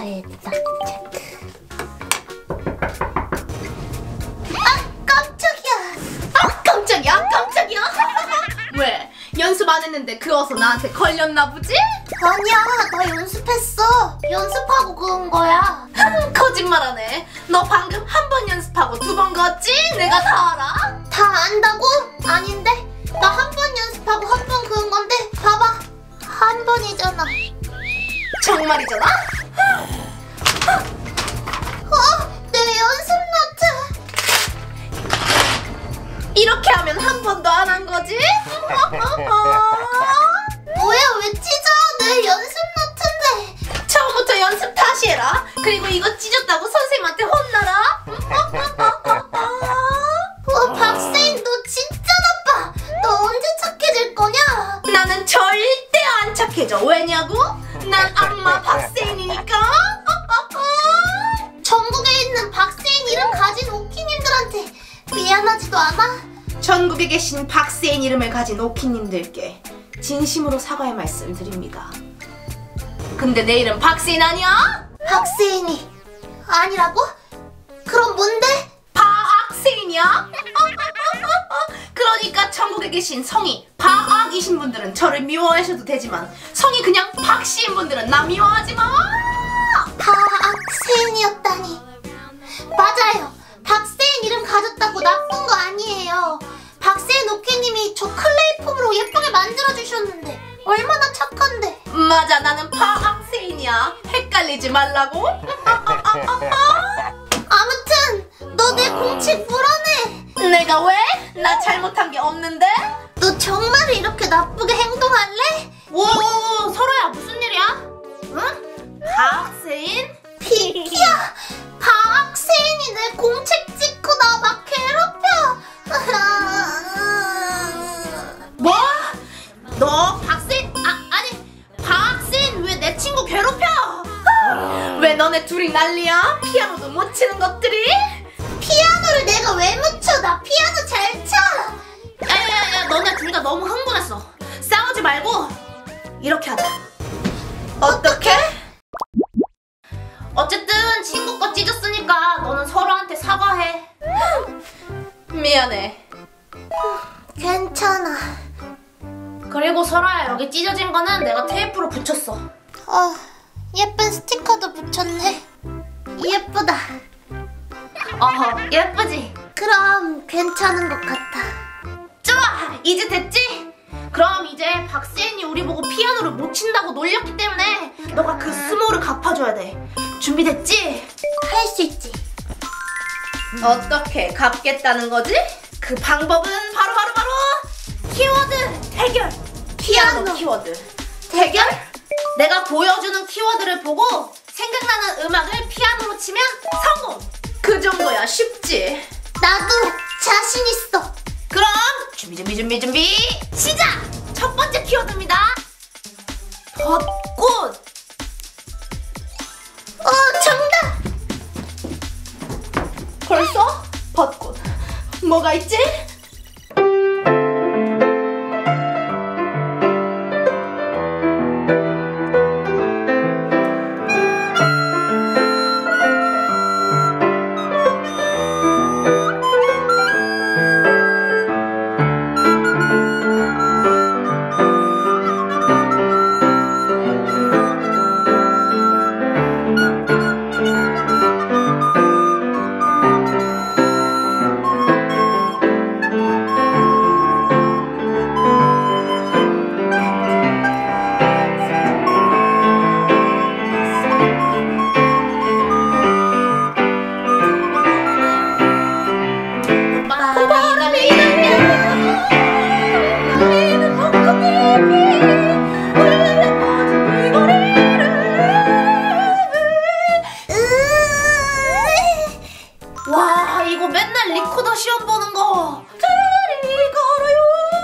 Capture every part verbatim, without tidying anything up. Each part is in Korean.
발작 체크. 아 깜짝이야. 아 깜짝이야 깜짝이야. 왜? 연습 안 했는데 그어서 나한테 걸렸나 보지? 아니야, 나 연습했어. 연습하고 그은 거야. 음, 거짓말하네. 너 방금 한 번 연습하고 두 번 그었지? 내가 다 알아. 다 안다고? 아닌데? 나 한 번 연습하고 한 번 그은 건데 봐봐, 한 번이잖아. 정말이잖아? 어? 내 연습 노트. 이렇게 하면 한 번도 안 한 거지? 뭐야, 왜 찢어? 내 연습 노트인데. 처음부터 연습 다시 해라. 그리고 이거 찢었다고 선생님한테 혼나라. 어, 박세인 너 진짜 나빠. 너 언제 착해질 거냐? 나는 절대 안 착해져. 왜냐고? 난 악마 박세인이니까. 전국에 있는 박세인 이름 가진 오키님들한테 미안하지도 않아? 전국에 계신 박세인 이름을 가진 오키님들께 진심으로 사과의 말씀 드립니다. 근데 내 이름 박세인 아니야? 박세인이 아니라고? 그럼 뭔데? 박세인이야? 그러니까 전국에 계신 성이 박이신 분들은 저를 미워하셔도 되지만 성이 그냥 박씨인 분들은 나 미워하지 마! 박세인이었다니. 맞아요, 박세인 이름 가졌다고 나쁜 거 아니에요. 박세인 오케님이 저 클레이폼으로 예쁘게 만들어주셨는데 얼마나 착한데. 맞아, 나는 박세인이야. 헷갈리지 말라고. 아무튼 너 내 공책 물어내. 내가 왜? 나 잘못한 게 없는데? 너 정말 이렇게 나쁘게 행동할래? 오, 설아야, 무슨 일이야? 응? 박세인? 비키야, 박세인이 내 공책 찍고 나 막 괴롭혀. 뭐? 너 박세인? 아, 아니 박세인 왜 내 친구 괴롭혀? 왜 너네 둘이 난리야? 피아노도 못 치는 것들이? 피아노를 내가 왜 못 쳐? 나 피아노 잘 쳐. 야야야야, 너네 둘 다 너무 흥분했어. 싸우지 말고 이렇게 하자. 어떻게? 어쨌든 친구 거 찢었으니까 너는 서로한테 사과해. 미안해. 괜찮아. 그리고 설아야, 여기 찢어진 거는 내가 테이프로 붙였어. 어, 예쁜 스티커도 붙였네. 예쁘다. 어허, 예쁘지? 그럼 괜찮은 것 같아. 좋아! 이제 됐지? 그럼 이제 박세인이 우리 보고 피아노를 못 친다고 놀렸기 때문에 너가 그 수모를 갚아줘야 돼. 준비됐지? 할 수 있지. 어떻게 갚겠다는 거지? 그 방법은 바로 바로 바로 키워드 대결! 피아노, 피아노. 키워드 대결? 내가 보여주는 키워드를 보고 생각나는 음악을 피아노로 치면 성공! 그 정도야. 쉽지? 나도 자신 있어. 그럼 준비 준비 준비 준비 시작! 첫 번째 키워드입니다. 벚꽃. 어, 정답. 벌써? 벚꽃. 뭐가 있지? 와, 이거 맨날 리코더 시험 보는 거. 그리 걸어요.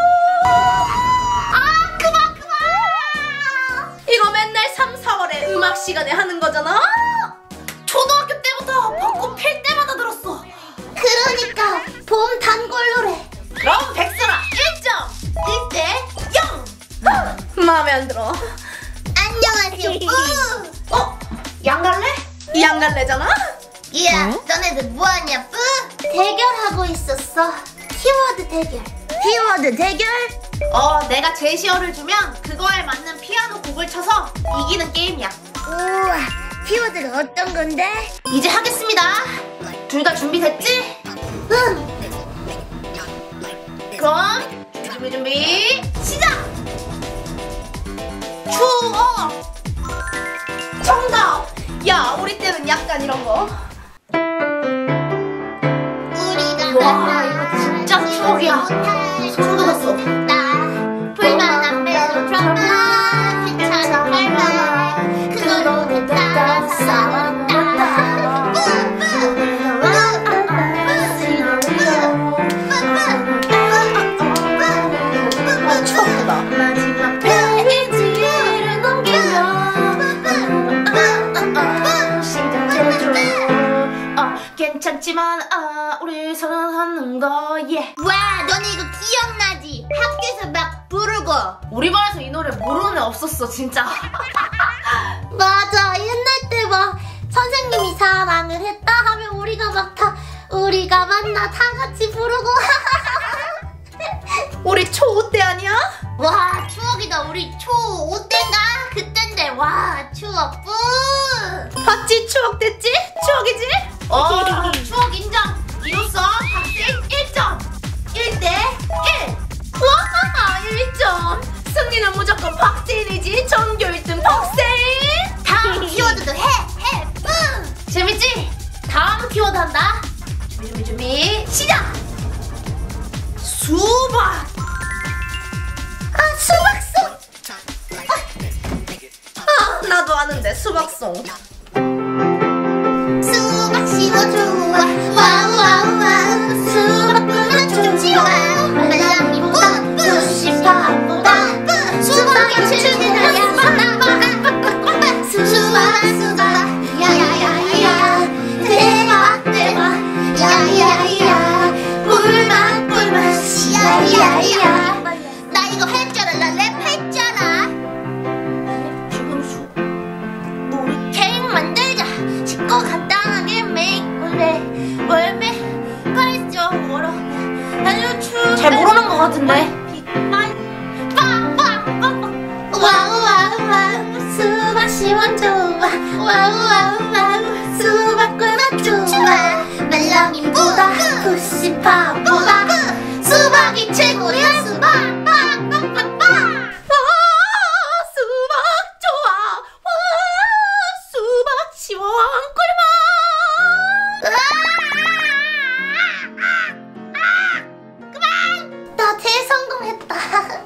아, 그만 그만. 이거 맨날 삼, 사월에 음악 시간에 하는 거잖아. 초등학교 때부터 벚꽃 필 때마다 들었어. 그러니까 봄 단골노래. 그럼 백설아 일 점! 일 대 영! 마음에 안 들어. 안녕하세요. 뿌. 어? 양 갈래? 갈래잖아? 야, 너네들 뭐하냐, 뿌? 대결하고 있었어. 키워드 대결. 키워드 대결? 어, 내가 제시어를 주면 그거에 맞는 피아노 곡을 쳐서 이기는 게임이야. 우와, 키워드가 어떤 건데? 이제 하겠습니다. 둘 다 준비됐지? 응. 그럼 준비 준비 시작! 추억! 정답! 야, 우리 때는 약간 이런 거. 우리가 와, 이거 진짜 추억이야. 소름 돋았어. 불만한 멜로드라마 괜찮아 할만해 그거로 됐다 싸웠다 추억이다. 마지막 페이지를 넘기면 시작해줘. 어, 괜찮지만 아, 우리 사랑하는 거 예. 와, 너네 이거 기억나지? 학교에서 막 부르고. 우리 반에서 이 노래 모르는 애 없었어 진짜. 맞아, 옛날 때 막 선생님이 사랑을 했다 하면 우리가 막 다 우리가 만나 다 같이 부르고. 우리 초오 때 아니야? 와, 추억이다. 우리 초오 때인가? 그땐데. 와, 추억 뿌. 봤지? 추억 됐지? 추억이지? 어, 추억 인정. 이로써 박세인 일 점. 일 대 일. 와, 일 점. 승리는 무조건 박세인이지. 전교 일 등 박세인. 다음 키워드도 해, 해, 뿌. 재밌지? 다음 키워드 한다. 준비 준비 준비 시작. 수박. 아, 수박송. 아, 나도 아는데 수박송. 수박 씹어 좋아. 와우, 와우, 와우. 수박 불러 좋지와. 말랑이 뿌, 뿌. 시파보다 뿌. 수박이 최고야. 수박, 수박. 야야야야. 대박, 대박. 야야야. 꿀맛, 꿀맛. 야야야. 나 이거 했잖아. 나 랩 했잖아. 지금 수 우리 케이크 만들자. 쉽고 간단하게 make 꿀배 월배 파이죠 워러 아주 추. 잘 모르는 것 같은데. 와우 와우 와우 수박 시원 좋아. 와우 와우 와우 수박 꿀맛 좋아. 말랑이보다 구십파보다 수박이 최고야. 수박 빡빡빡빡. 와, 수박 좋아. 와, 수박 시원 꿀맛. 나 대성공했다.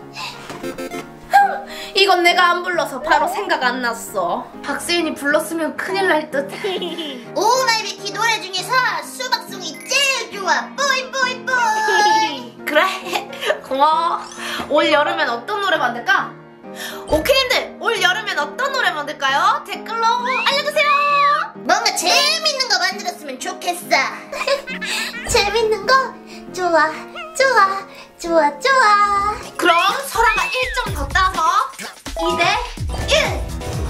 이건 내가 안 불러서 바로 생각 안 났어. 박세인이 불렀으면 큰일 날 듯. 오마이비키 노래 중에서 수박송이 제일 좋아. 뿌이 뿌이 뿌이. 그래, 고마워. 올 여름엔 어떤 노래 만들까? 오케이님들, 올 여름엔 어떤 노래 만들까요? 댓글로 알려주세요. 뭔가 재밌는 거 만들었으면 좋겠어. 재밌는 거? 좋아 좋아 좋아 좋아. 그럼 설아가 일 점 더 따서 이 대 일.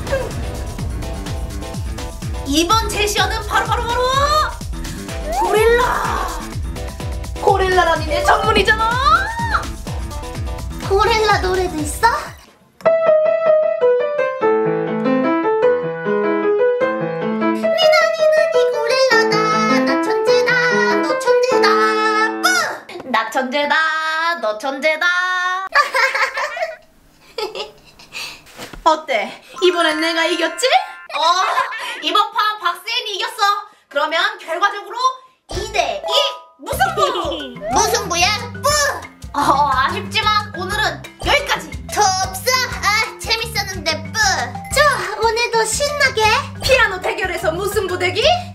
이번 제시어는 바로바로 바로, 바로 고릴라. 고릴라라니 내 전문이잖아. 고릴라 노래도 있어? 니나니나니 고릴라다. 나 천재다. 너 천재다. 뿌! 나 천재다. 너 천재다. 어때? 이번엔 내가 이겼지? 어, 이번 판 박세인이 이겼어. 그러면 결과적으로 이 대 이 무승부. 무승부야? 뿌! 어, 아쉽지만 오늘은 여기까지. 더 없어? 아, 재밌었는데 뿌! 좋아, 오늘도 신나게 피아노 대결에서 무승부 대기